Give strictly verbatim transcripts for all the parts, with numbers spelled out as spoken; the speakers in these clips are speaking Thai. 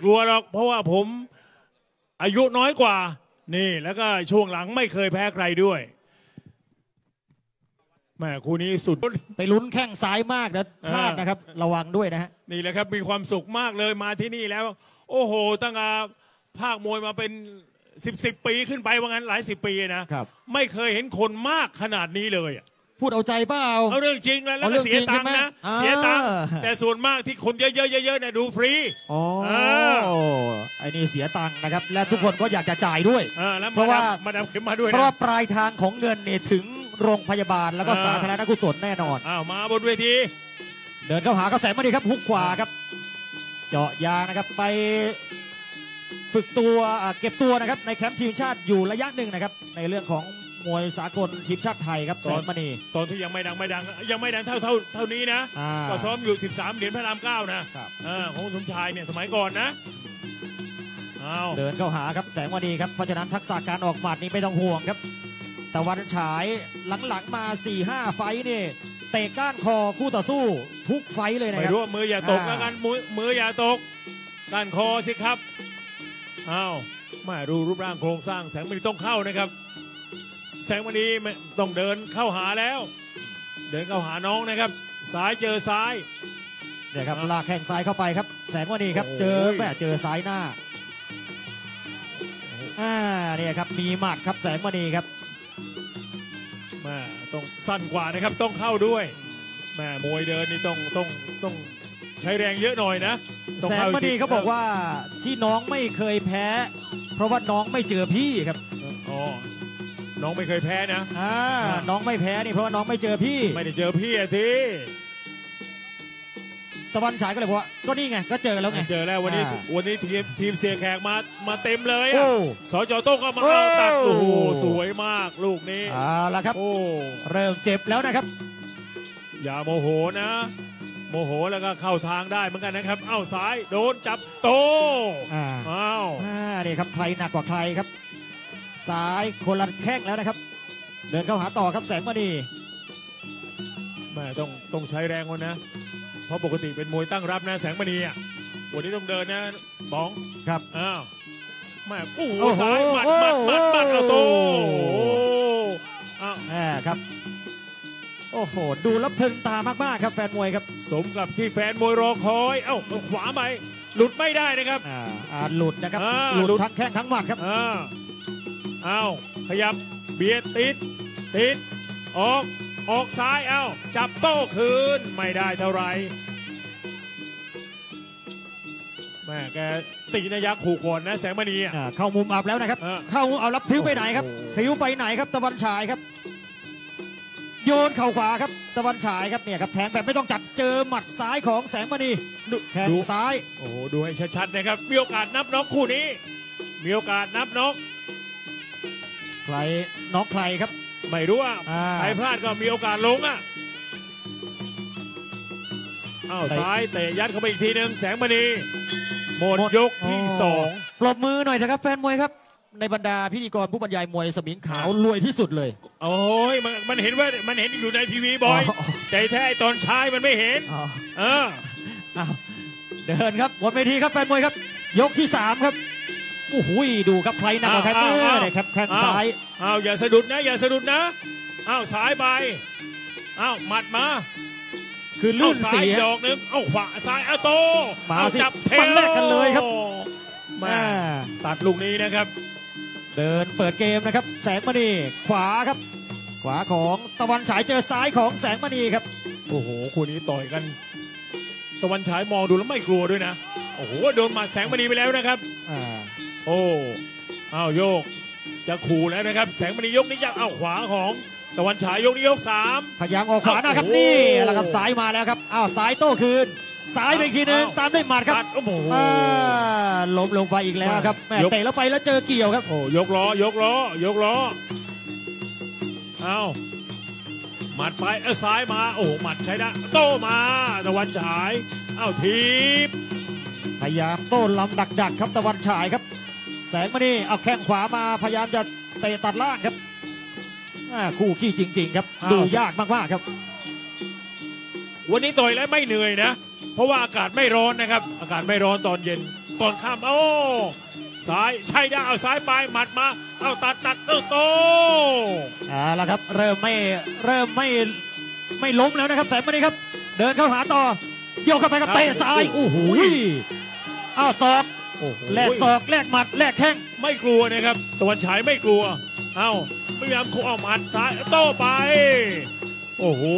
กลัวหรอกเพราะว่าผมอายุน้อยกว่านี่แล้วก็ช่วงหลังไม่เคยแพ้ใครด้วยแม่คู่นี้สุดไปลุ้นแข้งซ้ายมากนะพลาดนะครับระวังด้วยนะฮะนี่แหละครับมีความสุขมากเลยมาที่นี่แล้วโอ้โหตั้งแต่ภาคมวยมาเป็นสิบสิบปีขึ้นไปว่างั้นหลายสิบปีนะครับไม่เคยเห็นคนมากขนาดนี้เลยพูดเอาใจเปล่าเอาเรื่องจริงแล้วแล้วก็เสียตังค์นะเสียตังค์แต่ส่วนมากที่คนเยอะๆเยอะๆเนี่ยดูฟรีอ๋อไอ้นี่เสียตังค์นะครับและทุกคนก็อยากจะจ่ายด้วยเพราะว่ามาดามเข็มมาด้วยเพราะว่าปลายทางของเงินเนี่ยถึงโรงพยาบาลแล้วก็สาธารณกุศลแน่นอนอ้าวมาบนเวทีเดินเข้าหากระแสมาดีครับฮุกขวาครับเจาะยางนะครับไปฝึกตัวเก็บตัวนะครับในแคมป์ทีมชาติอยู่ระยะหนึ่งนะครับในเรื่องของมวยสากลทีมชาติไทยครับแสนมณีตอนที่ยังไม่ดังไม่ดังยังไม่ดังเท่าเท่าเท่านี้นะก็ซ้อมอยู่สิบสามเหรียญพระรามเก้านะของสมชายเนี่ยสมัยก่อนนะเดินเข้าหาครับแสงมณีครับเพราะฉะนั้นทักษะการออกหมัดนี้ไม่ต้องห่วงครับแต่วันฉายหลังๆมา สี่ห้า ไฟนี่เตะก้านคอคู่ต่อสู้ทุกไฟเลยนะครับไม่รู้มืออย่าตกแล้วกันมือมืออย่าตกก้านคอสิครับอ้าวมาดูรูปร่างโครงสร้างแสงมณีต้องเข้านะครับแสงมณีต้องเดินเข้าหาแล้วเดินเข้าหาน้องนะครับซ้ายเจอซ้ายเนี่ยครับลากแข้งซ้ายเข้าไปครับแสงมณีครับเจอแม่เจอซ้ายหน้าอ่าเนี่ยครับมีหมัดครับแสงมณีครับแม่ต้องสั้นกว่านะครับต้องเข้าด้วยแม่มวยเดินนี่ต้องต้องต้องใช้แรงเยอะหน่อยนะแสงมณีเขาบอกว่าที่น้องไม่เคยแพ้เพราะว่าน้องไม่เจอพี่ครับอ๋อน้องไม่เคยแพ้นะอ่าน้องไม่แพ้นี่เพราะว่าน้องไม่เจอพี่ไม่ได้เจอพี่อะทีตะวันฉายก็เลยบอกว่าก็นี่ไงก็เจอแล้วไงเจอแล้ววันนี้วันนี้ทีมทีมเสียแขกมามาเต็มเลยอ่ะสจโต้ก็มาเอาตัดโอ้โหสวยมากลูกนี้อ่าละครับโอ้เริ่มเจ็บแล้วนะครับอย่าโมโหนะโมโหแล้วก็เข้าทางได้เหมือนกันนะครับเอ้าซ้ายโดนจับโตอ่าอ้าวนี่ครับใครหนักกว่าใครครับซ้ายคนละแข้งแล้วนะครับเดินเข้าหาต่อครับแสงมณีแม่ต้องต้องใช้แรงคนนะเพราะปกติเป็นมวยตั้งรับนะแสงมณีอ่ะวันนี้ต้องเดินนะบ้องครับอ้าวแม่โอ้โหซ้ายหมัดหมัดหมัดหมัดเอาโตอ้าวแหมครับโอ้โหดูแล้วเพลินตามากๆครับแฟนมวยครับสมกับที่แฟนมวยรอคอยเอ้าขวาไปหลุดไม่ได้นะครับอ่าหลุดนะครับหลุดทั้งแข้งทั้งหมัดครับอ้าวอ้าวขยับเบียดติดติดออกออกซ้ายเอ้าจับโต้คืนไม่ได้เท่าไหร่แม่แกตีนยักษ์ขู่ขนนะแสงมณีอ่ะเข้ามุมอับแล้วนะครับเข้ามุมเอารับพิ้วไปไหนครับพิ้วไปไหนครับตะวันฉายครับโยนเข่าขวาครับตะวันฉายครับเนี่ยครับแทงแบบไม่ต้องจับเจอหมัดซ้ายของแสงมณีแทงซ้ายโอ้โหดูให้ชัดๆนะครับมีโอกาสนับน็อกคู่นี้มีโอกาสนับน็อกใครน็อกใครครับไม่รู้ว่าใครพลาดก็มีโอกาสลงอ่ะอ้าวซ้ายเตะยัดเข้าไปอีกทีหนึ่งแสงมณีหมดยกที่สองปรบมือหน่อยเถอะครับแฟนมวยครับในบรรดาพิธีกรผู้บรรยายมวยสมิงขาวรวยที่สุดเลยโอ้ยมันมันเห็นว่ามันเห็นอยู่ในทีวีบ่อยแต่แท้ตอนชายมันไม่เห็นเออเดินครับบนเวทีครับแฟนมวยครับยกที่สามครับโอ้โหดูครับใครหนักกว่าใครเมื่อเนี่ยครับแข้งซ้ายอ้าวอย่าสะดุดนะอย่าสะดุดนะอ้าวซ้ายไปอ้าวหมัดมาคือลื่นเสียดอกนึงอ้าวขวาซ้ายอ้าวโตมาจับเทแรกกันเลยครับมาตัดลูกนี้นะครับเดินเปิดเกมนะครับแสงมณีขวาครับขวาของตะวันฉายเจอซ้ายของแสงมณีครับโอ้โหคู่นี้ต่อยกันตะวันฉายมองดูแล้วไม่กลัวด้วยนะโอ้โหโดนหมัดแสงมณีไปแล้วนะครับอ่าโอ้อ้าวโยกจะขู่แล้วนะครับแสงมณียกนี้จะเอาขวาของตะวันฉายยกนี้ยกสามพยายามออกขวานะครับนี่แหละครับซ้ายมาแล้วครับอ้าวซ้ายโต้คืนซ้ายไปทีนึงตามด้วยหมัดครับโอ้โหล้มลงไปอีกแล้วครับแม่เตะแล้วไปแล้วเจอเกี่ยวครับโอ้ยกล้อยกล้อยกล้อเอาหมัดไปเออซ้ายมาโอ้หมัดใช้ได้โต้มาตะวันฉายเอาทีบพยายามโต้ลำดักดักครับตะวันฉายครับแสงมณีเอาแข้งขวามาพยายามจะเตะตัดล่างครับคู่ขี้จริงๆครับดูยากมากๆครับวันนี้ต่อยแล้วไม่เหนื่อยนะเพราะว่าอากาศไม่ร้อนนะครับอากาศไม่ร้อนตอนเย็นก่อนข้ามโอ้ซ้ายใช่ได้เอาซ้ายไปหมัดมาเอาตัดตัดโตโตอ่าแล้วครับเริ่มไม่เริ่มไม่ไม่ล้มแล้วนะครับแสงมณีครับเดินเข้าหาต่อโยกเข้าไปกับเตะซ้ายโอ้โหอ้าวศอกแลกศอกแลกหมัดแลกแข้งไม่กลัวนะครับตะวันฉายไม่กลัวเอ้าพยายามคุกเอาหมัดซ้ายโต้ไปโอ้โห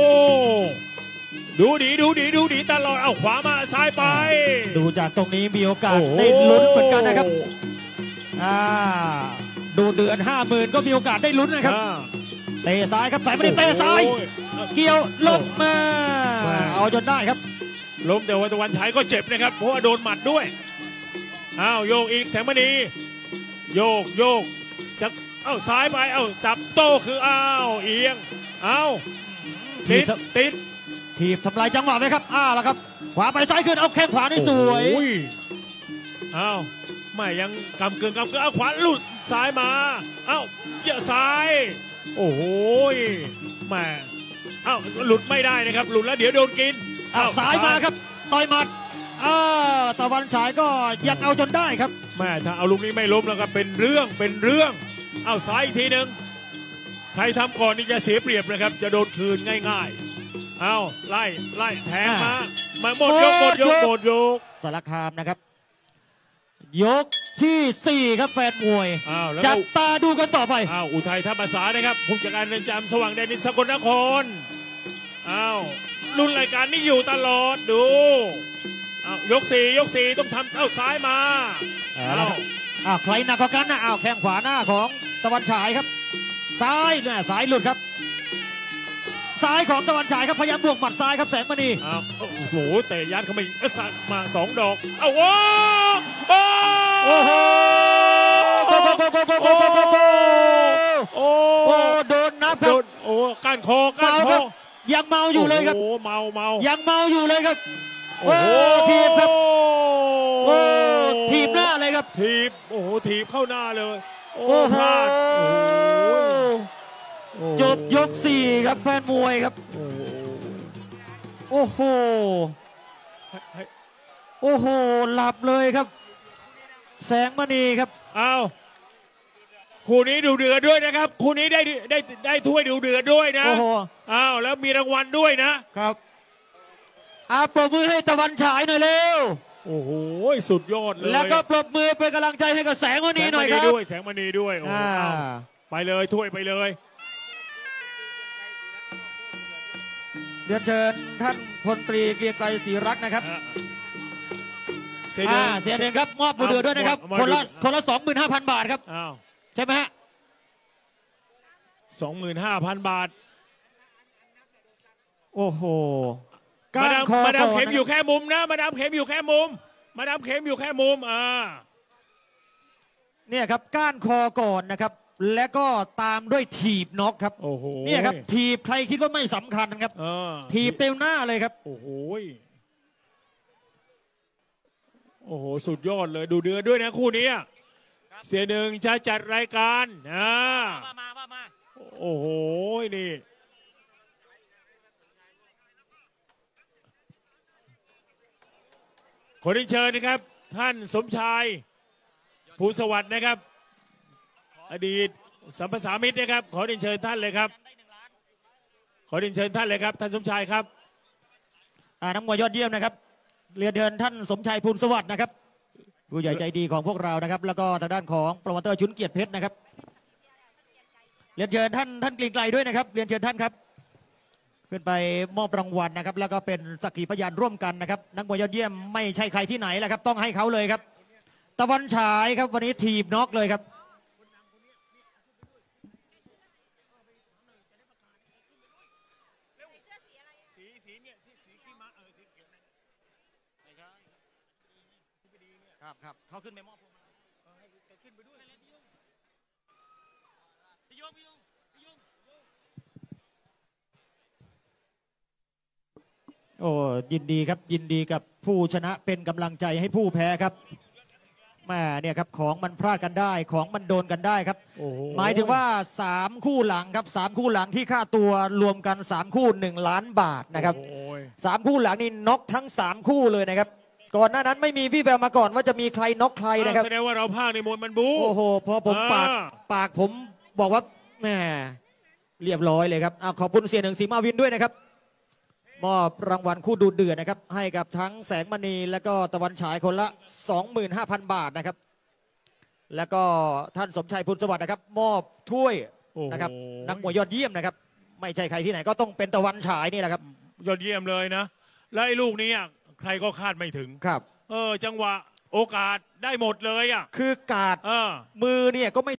ดูดีดูดีดูดีตลอดเอาขวามาซ้ายไปดูจากตรงนี้มีโอกาสได้ลุ้นเหมือนกันนะครับอ่าดูเดือนห้าหมื่นก็มีโอกาสได้ลุ้นนะครับเตะซ้ายครับแสงมณีเตะซ้ายเกี่ยวลงมาเอาจนได้ครับล้มแต่ว่าตะวันฉายก็เจ็บนะครับเพราะว่าโดนหมัดด้วยอ้าวโยกอีกแสงมณีโยกโยกจะเอ้าซ้ายไปเอ้าจับโต้คืออ้าวเอียงเอ้าติดติดถีบทำลายจังหวะไหมครับอ้าวแล้วครับขวาไปซ้ายขึ้นเอาแข้งขวาได้สวยอ้าวไม่ยังกำเกินกำเกินเอาขวาหลุดซ้ายมาเอ้าเยอะซ้ายโอ้โหแม่เอ้าหลุดไม่ได้นะครับหลุดแล้วเดี๋ยวโดนกินอ้าวซ้ายมาครับต่อยหมัดอ้าวตะวันฉายก็ยังเอาจนได้ครับแม่ถ้าเอาลูกนี้ไม่ล้มแล้วก็เป็นเรื่องเป็นเรื่องเอาซ้ายอีกทีหนึ่งใครทำก่อนนี่จะเสียเปรียบนะครับจะโดนคืนง่ายๆเอาไล่ไล่แทงมามาหมดยกหมดยกหมดยกสารคามนะครับยกที่สี่ครับแฟนมวยจับตาดูกันต่อไปอ้าวอุทัยธรรมศาสตร์นะครับผู้จัดการเรือนจำสว่างแดนดินสกลนครอ้าวรุ่นรายการนี้อยู่ตลอดดูอ้าวยกสี่ยกสี่ต้องทำเอ้าซ้ายมาอ้าวอ้าวใครหนักกว่ากันนะอ้าวแข้งขวาหน้าของตะวันฉายครับซ้ายเนี่ยซ้ายหลุดครับซ้ายของตะวันฉายครับพยายามบวกหมัดซ้ายครับแสงมณีอ้าวโอ้โหเตะยัดเข้ามาสักมาสองดอกเอ้าโอ้โอ้โอ้โหโอ้โหโอ้โหโอ้โหโดนนับครับโอ้ก้านคอก้านคอยังเมาอยู่เลยครับโอ้เมาเมายังเมาอยู่เลยครับโอ้ทีบครับโอ้ทีบหน้าเลยครับทีบโอ้โหทีบเข้าหน้าเลยโอ้พลาดจบยกสี่ครับแฟนมวยครับโอ้โหโอ้โหหลับเลยครับแสงมณีครับอ้าวคู่นี้ดูเดือดด้วยนะครับคู่นี้ได้ได้ได้ถ้วยดูเดือดด้วยนะอ้าวแล้วมีรางวัลด้วยนะครับอาปรบมือให้ตะวันฉายหน่อยเร็วโอ้โหสุดยอดเลยแล้วก็ปรบมือเป็นกำลังใจให้กับแสงมณีหน่อยครับด้วยแสงมณีด้วยโอ้ไปเลยถ้วยไปเลยเรียนเชิญท่านพลตรีเกียรติไกรศรีรักษ์นะครับเสียหนึ่งครับมอบบุญเดือด้วยนะครับคนละคนละสองหมื่นห้าพันบาทครับใช่ไหมฮะสองหมื่นห้าพันบาทโอ้โหมาดามมาดามเข็มอยู่แค่มุมนะมาดามเข็มอยู่แค่มุมมาดามเข็มอยู่แค่มุมอ่าเนี่ยครับก้านคอก่อนนะครับและก็ตามด้วยถีบน็อกครับโอ้โหเนี่ยครับถีบใครคิดว่าไม่สำคัญครับถีบเต็มหน้าเลยครับโอ้โหโอ้โหสุดยอดเลยดูเดือดด้วยนะคู่นี้เสียหนึ่งจะจัดรายการอ่าโอ้โหนี่ขอเชิญนะครับท่านสมชายภูสวัสดิ์นะครับอดีตสัมภาษามิตรนะครับขอเชิญท่านเลยครับขอเชิญท่านเลยครับท่านสมชายครับอ่าน้ำมวยยอดเยี่ยมนะครับเรียนเชิญท่านสมชายภูลสวัสดิ์นะครับผู้ใหญ่ใจดีของพวกเรานะครับแล้วก็ทางด้านของโปรโมเตอร์ชุนเกียรติเพชรนะครับเรียนเชิญท่านท่านกลิ่นไกลด้วยนะครับเรียนเชิญท่านครับขึ้นไปมอบรางวัลนะครับแล้วก็เป็นสักขีพยานร่วมกันนะครับนักมวยยอดเยี่ยมไม่ใช่ใครที่ไหนแหละครับต้องให้เขาเลยครับตะวันฉายครับวันนี้ถีบน็อกเลยครับครับครับเขาขึ้นไปมอบพวงมาลัยให้ขึ้นไปด้วยพี่ยงพี่ยงพี่ยงพี่ยงโอ้ยินดีครับยินดีกับผู้ชนะเป็นกำลังใจให้ผู้แพ้ครับแม่เนี่ยครับของมันพลาดกันได้ของมันโดนกันได้ครับหมายถึงว่าสามคู่หลังครับสามคู่หลังที่ค่าตัวรวมกันสามคู่หนึ่งล้านบาทนะครับสามคู่หลังนี่น็อกทั้งสามคู่เลยนะครับก่อนหน้านั้นไม่มีพี่แววมาก่อนว่าจะมีใครน็อกใครนะครับแสดงว่าเราภาคในมวยมันบู๊โอ้โหพอผมปากอ่าปากผมบอกว่าแหมเรียบร้อยเลยครับอ่ะขอบคุณเสียหนึ่งสีมาวินด้วยนะครับมอบรางวัลคู่ดูเดือดนะครับให้กับทั้งแสงมณีและก็ตะวันฉายคนละ สองหมื่นห้าพัน บาทนะครับแล้วก็ท่านสมชัยพุนสวัสดิ์นะครับมอบถ้วยโอ้โหนะครับนักมวยยอดเยี่ยมนะครับไม่ใช่ใครที่ไหนก็ต้องเป็นตะวันฉายนี่แหละครับยอดเยี่ยมเลยนะ แล้วไอ้ลูกนี้อ่ะใครก็คาดไม่ถึงครับเออจังหวะโอกาสได้หมดเลยอ่ะคือกาดเออมือเนี่ยก็ไม่